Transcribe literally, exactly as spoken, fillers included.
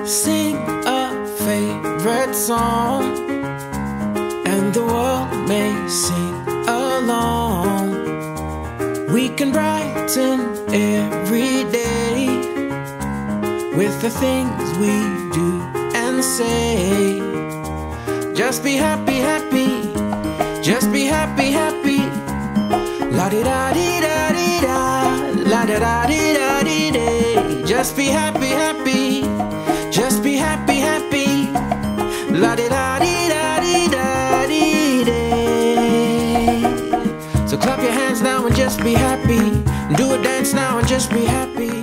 Sing a favorite song, and the world may sing along. We can brighten every day with the things we do and say. Just be happy, happy, just be happy, happy. La di da di da di da, la da da di da di day. Just be happy, happy, just be happy, happy. La di da di da di da di day. So clap your hands now and just be happy. Do a dance now and just be happy.